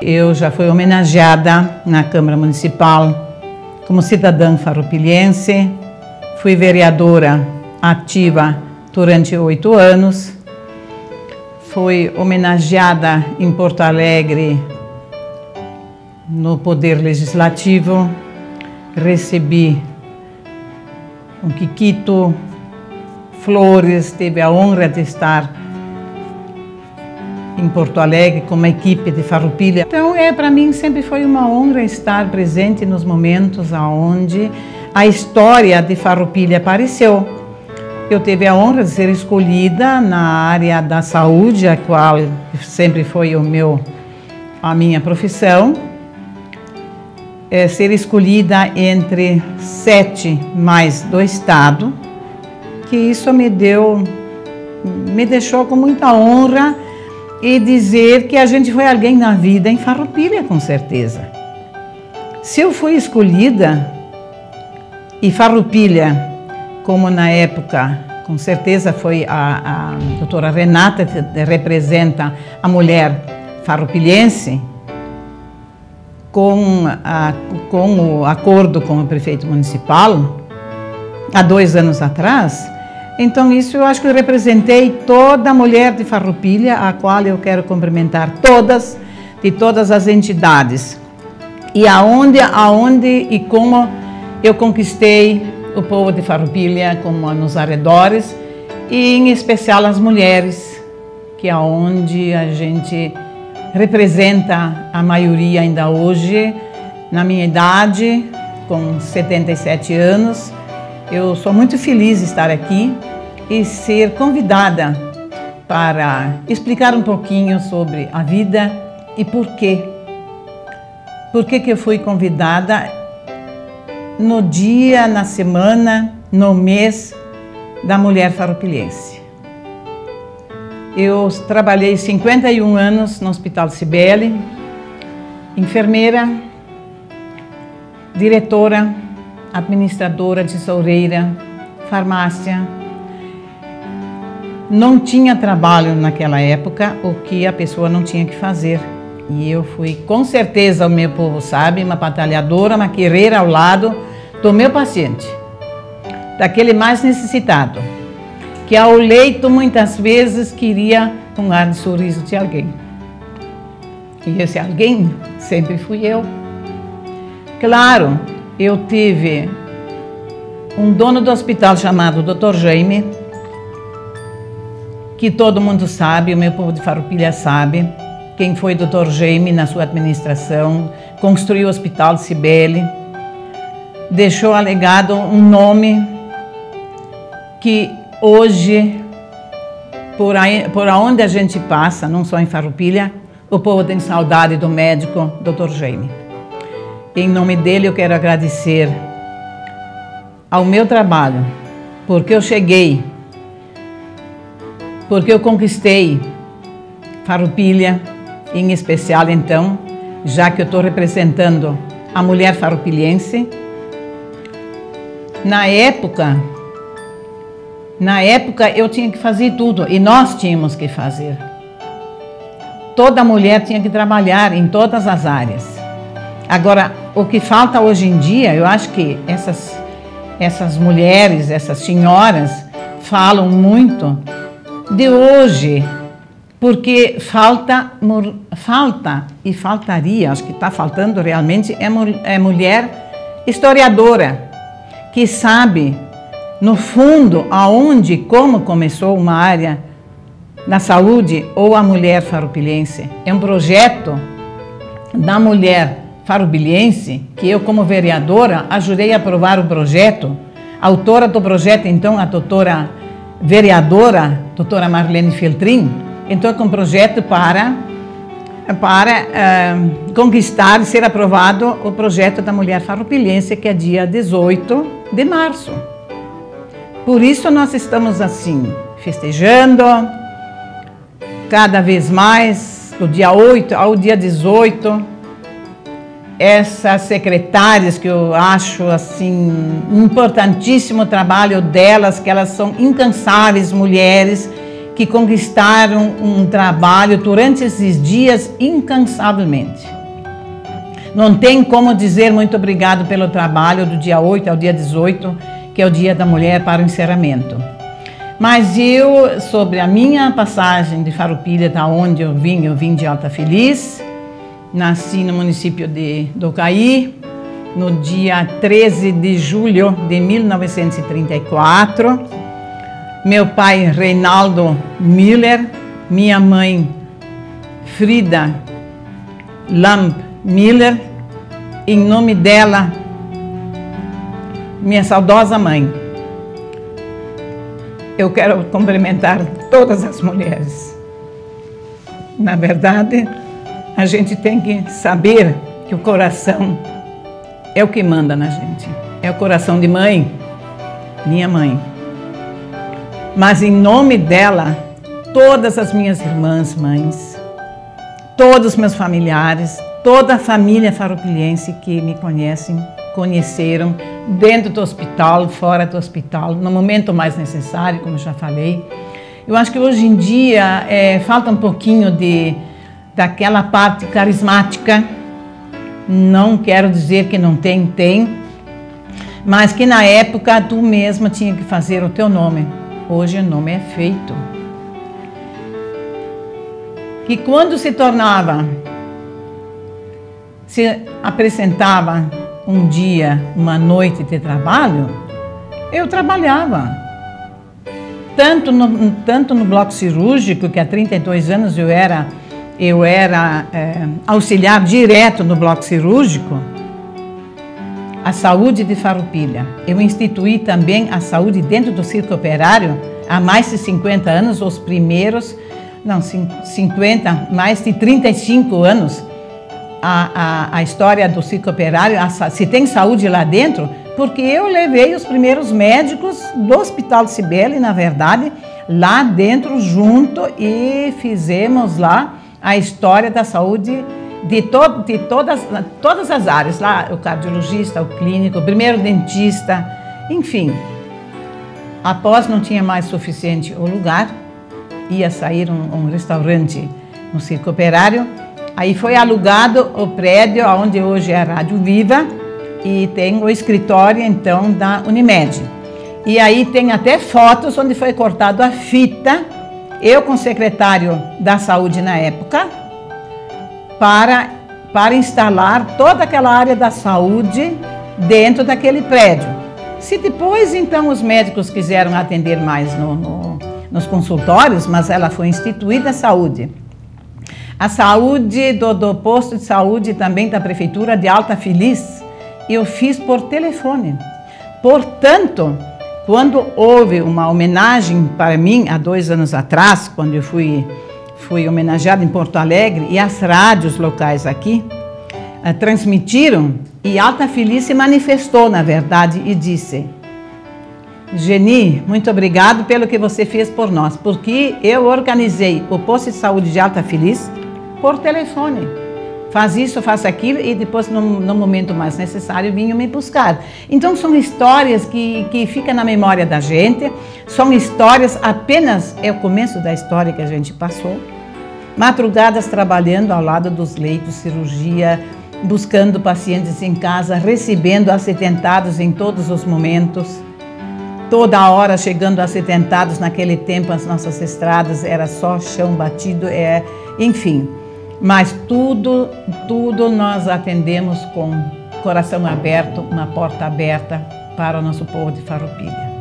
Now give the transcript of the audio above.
Eu já fui homenageada na Câmara Municipal como cidadã farroupilhense, fui vereadora ativa durante 8 anos, fui homenageada em Porto Alegre no Poder Legislativo, recebi um quiquito, flores, tive a honra de estar em Porto Alegre com uma equipe de Farroupilha. Então, para mim sempre foi uma honra estar presente nos momentos onde a história de Farroupilha apareceu. Eu tive a honra de ser escolhida na área da saúde, a qual sempre foi a minha profissão. Ser escolhida entre 7 mais do Estado, que isso me deixou com muita honra e dizer que a gente foi alguém na vida em Farroupilha, com certeza. Se eu fui escolhida e Farroupilha, como na época, com certeza foi a doutora Renata, que representa a mulher farroupilhense, com o acordo com o prefeito municipal, há 2 anos atrás. Então isso eu acho que eu representei toda a mulher de Farroupilha, a qual eu quero cumprimentar de todas as entidades. E aonde e como eu conquistei o povo de Farroupilha, como nos arredores, e em especial as mulheres, que é onde a gente representa a maioria ainda hoje. Na minha idade, com 77 anos, eu sou muito feliz de estar aqui e ser convidada para explicar um pouquinho sobre a vida e por quê. Por que eu fui convidada no dia, na semana, no mês da mulher farroupilhense. Eu trabalhei 51 anos no Hospital Cibele, enfermeira, diretora, administradora, tesoureira, farmácia. Não tinha trabalho naquela época, o que a pessoa não tinha que fazer. E eu fui, com certeza, o meu povo sabe, uma batalhadora, uma guerreira ao lado do meu paciente, daquele mais necessitado, que ao leito muitas vezes queria um ar de sorriso de alguém. E esse alguém sempre fui eu. Claro, eu tive um dono do hospital chamado Dr. Jaime, que todo mundo sabe, o meu povo de Farroupilha sabe, quem foi Dr. Jaime na sua administração, construiu o Hospital Cibele, deixou alegado um nome que hoje, por onde a gente passa, não só em Farroupilha, o povo tem saudade do médico Dr. Jaime. Em nome dele eu quero agradecer ao meu trabalho, porque eu cheguei, porque eu conquistei Farroupilha, em especial então, já que eu estou representando a mulher farroupilhense. Na época eu tinha que fazer tudo, e nós tínhamos que fazer. Toda mulher tinha que trabalhar em todas as áreas. Agora, o que falta hoje em dia, eu acho que essas mulheres, essas senhoras, falam muito de hoje, porque falta e faltaria, acho que está faltando realmente, é mulher historiadora, que sabe, no fundo, aonde e como começou uma área da saúde ou a mulher farroupilhense. É um projeto da mulher farroupilhense que eu, como vereadora, ajudei a aprovar o projeto. A autora do projeto, então, a doutora vereadora, doutora Marlene Feltrin, entrou com um projeto para conquistar e ser aprovado o projeto da mulher farroupilhense, que é dia 18 de março. Por isso nós estamos assim, festejando cada vez mais, do dia 8 ao dia 18, essas secretárias que eu acho assim importantíssimo o trabalho delas, que elas são incansáveis mulheres que conquistaram um trabalho durante esses dias incansavelmente. Não tem como dizer muito obrigado pelo trabalho do dia 8 ao dia 18, que é o Dia da Mulher, para o encerramento. Mas eu, sobre a minha passagem de Farroupilha, da onde eu vim de Alta Feliz, nasci no município de Docaí, no dia 13 de julho de 1934. Meu pai, Reinaldo Miller, minha mãe, Frida Lamp Miller, em nome dela, minha saudosa mãe, eu quero cumprimentar todas as mulheres. Na verdade, a gente tem que saber que o coração é o que manda na gente. É o coração de mãe, minha mãe. Mas em nome dela, todas as minhas irmãs, mães, todos os meus familiares, toda a família farroupilhense que me conheceram dentro do hospital, fora do hospital, no momento mais necessário, como eu já falei. Eu acho que hoje em dia falta um pouquinho daquela parte carismática. Não quero dizer que não tem, mas que na época tu mesma tinha que fazer o teu nome. Hoje o nome é feito. Que quando se apresentava um dia, uma noite de trabalho, eu trabalhava. Tanto no bloco cirúrgico, que há 32 anos eu era auxiliar direto no bloco cirúrgico, a saúde de Farroupilha. Eu instituí também a saúde dentro do circo operário há mais de 50 anos, os primeiros, não, 50, mais de 35 anos, a história do circo operário, se tem saúde lá dentro, porque eu levei os primeiros médicos do Hospital Cibele, na verdade, lá dentro junto, e fizemos lá a história da saúde de todas as áreas, lá o cardiologista, o clínico, o primeiro dentista, enfim. Após não tinha mais suficiente o lugar, ia sair um restaurante no circo operário, aí foi alugado o prédio onde hoje é a Rádio Viva e tem o escritório então da Unimed. E aí tem até fotos onde foi cortado a fita, eu com o secretário da saúde na época, para instalar toda aquela área da saúde dentro daquele prédio. Se depois então os médicos quiseram atender mais nos consultórios, mas ela foi instituída a saúde. A saúde do posto de saúde também da Prefeitura de Alta Feliz, eu fiz por telefone. Portanto, quando houve uma homenagem para mim, há 2 anos atrás, quando eu fui homenageada em Porto Alegre, e as rádios locais aqui transmitiram, e Alta Feliz se manifestou, na verdade, e disse: Geni, muito obrigado pelo que você fez por nós, porque eu organizei o posto de saúde de Alta Feliz por telefone. Faz isso, faz aquilo, e depois, no momento mais necessário, vinham me buscar. Então, são histórias que ficam na memória da gente, são histórias, apenas é o começo da história que a gente passou. Madrugadas trabalhando ao lado dos leitos, cirurgia, buscando pacientes em casa, recebendo acidentados em todos os momentos. Toda hora chegando acidentados. Naquele tempo as nossas estradas era só chão batido, enfim. Mas tudo nós atendemos com coração aberto, uma porta aberta para o nosso povo de Farroupilha.